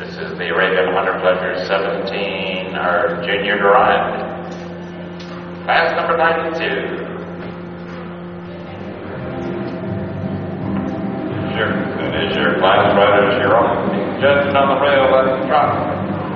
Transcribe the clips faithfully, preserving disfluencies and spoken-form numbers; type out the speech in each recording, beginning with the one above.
This is the Arabian Hunter Pleasure seventeen, our junior ride. Class number ninety-two. Sure, it is your class riders, you're on being judged on the rail at the drop.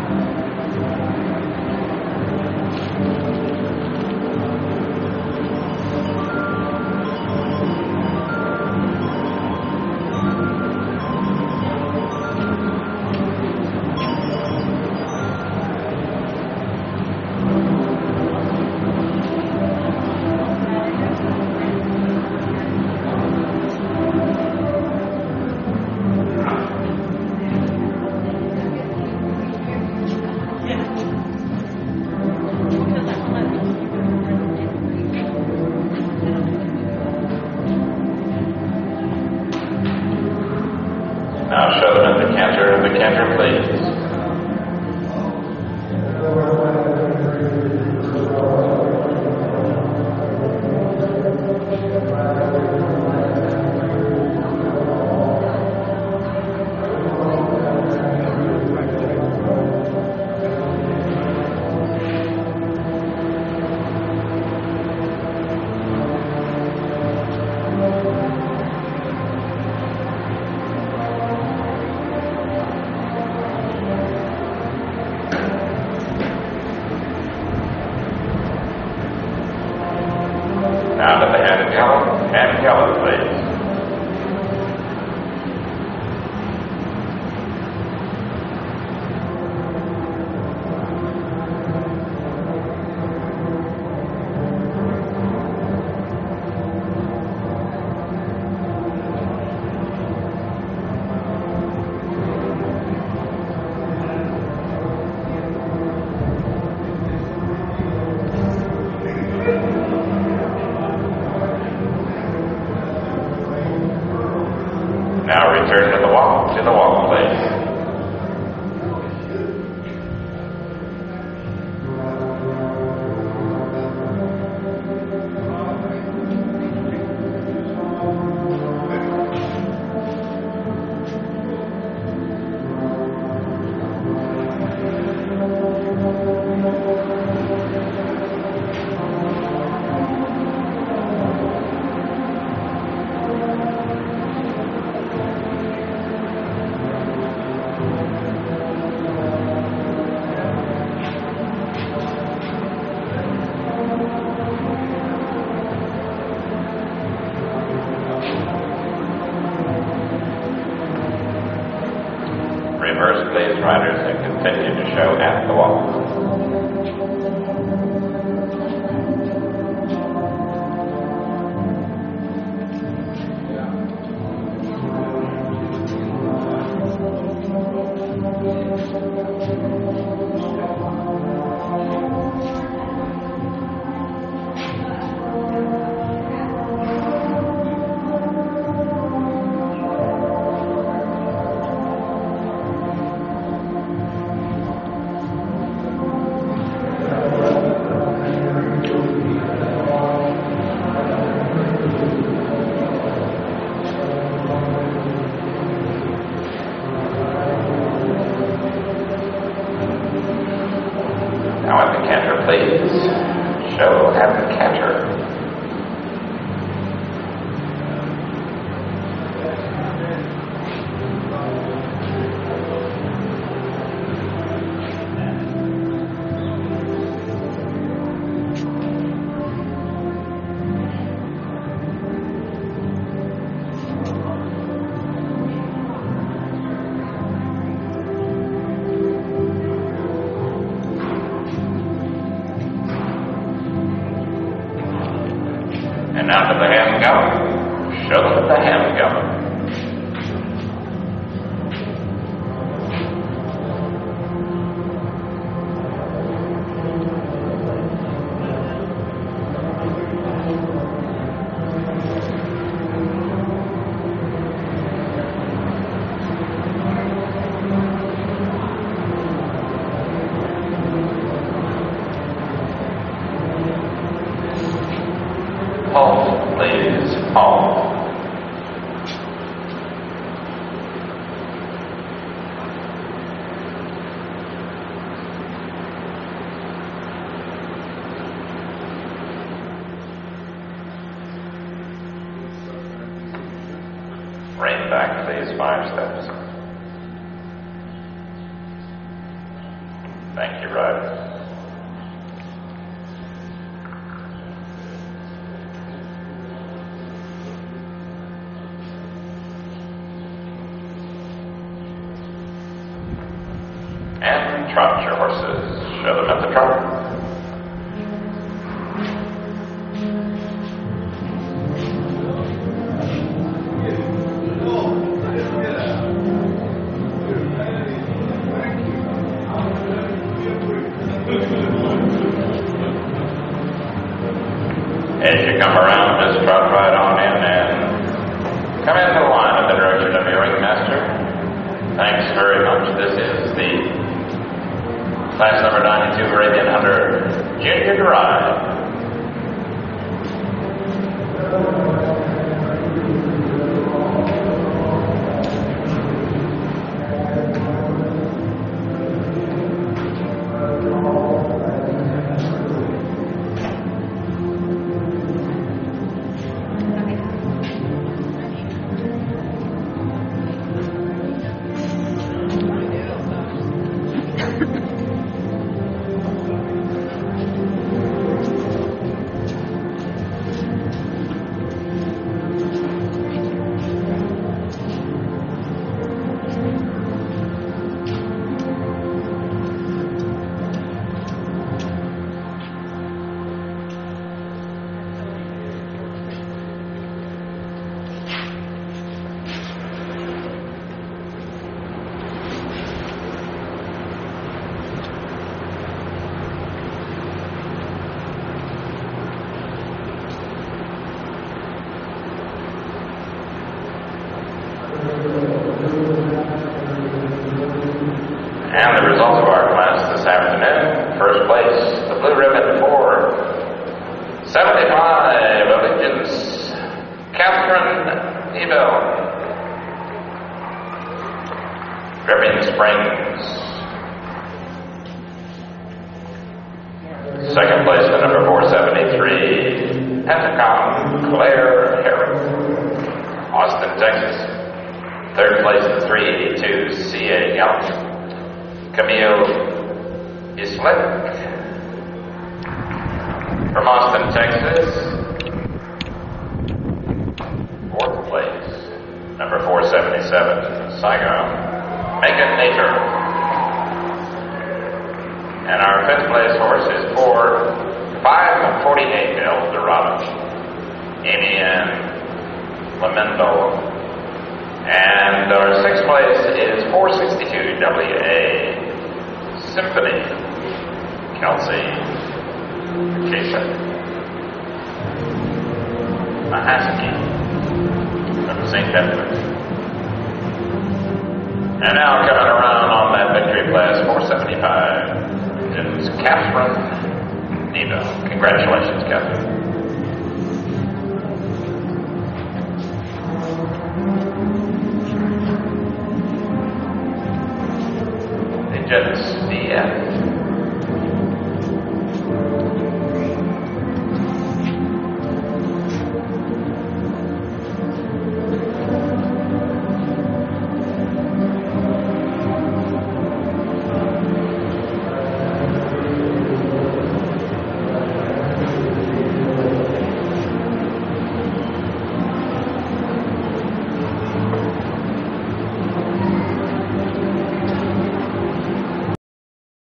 Now show them the canter, the canter, please. Now to the hand and yellow, hand and yellow, please. Now return to the wall, to the wall, please. Reverse, please, riders, and continue to show at the wall. Now at the canter, please. Show at the canter. And now to the hand gallop. Show them the hand gallop. Halt, please, halt. back, please, five steps. Thank you, Ryder. And trot your horses. Show them at the trot. As you come around, just trot right on in and come into the line in the direction of your ringmaster. Thanks very much. This is the class number ninety-two Arabian Hunter Junior to ride. And the results of our class this afternoon: first place, the blue ribbon for seventy-five Allegiance, Catherine Ebel. Dripping Springs. Second place for number four seventy-three, Pentacom Claire Herrick, Austin, Texas. Third place in three eighty-two, C A Gallup, Camille Islet from Austin, Texas. Fourth place, number four seventy-seven, Saigon, Megan Nater. And our fifth place horse is for five forty-eight, El Dorado, Amy Ann Lamendo. And our sixth place is four sixty-two, W A Symphony, Kelsey Kasich Mahaski from Saint Edmunds. And now coming around on that victory class, four seventy-five, is Catherine Nebo. Congratulations, Catherine. Agents D F.